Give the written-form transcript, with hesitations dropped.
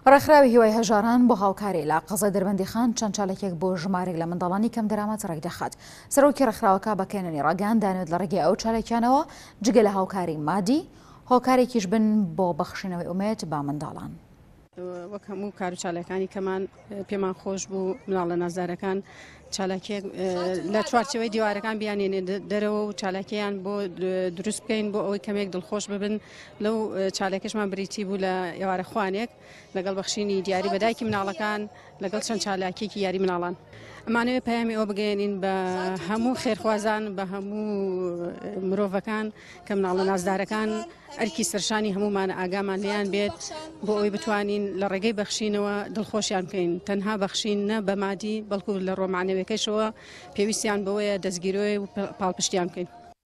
ڕێکخراوی هیوای هەژاران بۆ هاوکاری لە قەزای دەربەندیخان چەند چالێکێک بۆ ژمارێک لە منداڵانی کەم دەرامەت ڕێک دەخات. سەرۆکی ڕێکخراوەکە بەکەننی ڕاگەیاند دانوێت لە ڕێگەی ئەو چالێکیانەوە جگە لە هاوکاری مادی هۆکارێکیش بن بۆ بەخشینەوەی ئومێد با منداڵان. وەک هەموو کار و چالاکانی کەمان پێمان خۆش بوو مناڵە نازدارەکان چالاکیەک لە چوارچەوەی دیوارەکان بیانێنێ دەرەوە و چالاکیان بۆ دروست بکەین بۆ ئەوەی کەمێک دڵخۆش ببن. لەو چالاکیشمان بریتی بوو لە ئێوارە خوانێک لەگەڵ بەخشینی دیاری بەدایکی مناڵەکان لەگەڵ چەند چالاکیێکی یاری مناڵان. ئەمانەوێت پەیامی ئەوە بگەێنین بە هەموو خێرخوازان بە هەموو مرۆڤەکان کە مناڵە نازدارەکان ئەرکی سەرشانی هەمومان ئاگامان لێیان بێت بۆ ئەوەی بتوانین لە ڕێگەی بەخشینەوە دڵخۆشیان بکەین. تەنها بەخشین نە بە مادی بەڵکو لە ڕۆمانەوەیەکەشەوە پێویستیان بەوەیە دەستگیرۆی و پاڵپشتیان بکەین.